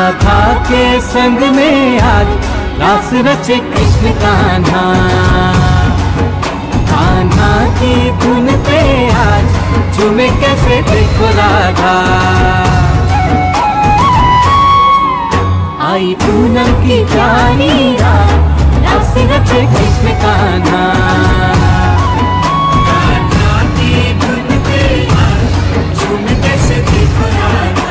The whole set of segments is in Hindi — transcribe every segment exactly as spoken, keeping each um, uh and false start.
राधा के संग में आज रास रचे कृष्ण कान्हा। कान्हा की धुन पे आज झूमे कैसे देखो राधा। आई पूनम की प्यारी रात रास रचे कृष्ण कान्हा। कान्हा की धुन पे आज झूमे कैसे देखो राधा।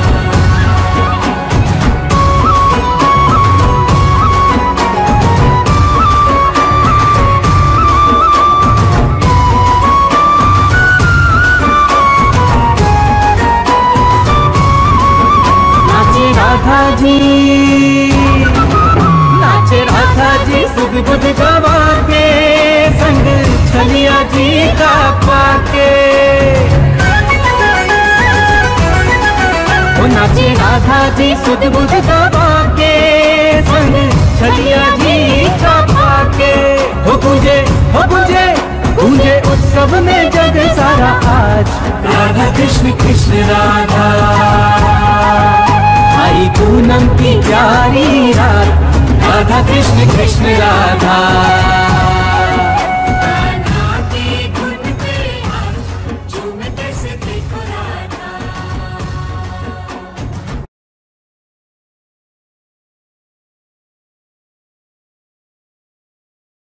राधा जी नाचे राधा जी सुध बुध गवा के संग छलिया जी का पाके। ओ नाचे राधा जी सुध बुध गवा के संग छलिया जी का पाके। हो पूजे हो पूजे पूजे उत्सव में जग सारा आज राधा कृष्ण कृष्ण राधा। आई पूनम की प्यारी रात राधा कृष्ण कृष्ण राधा।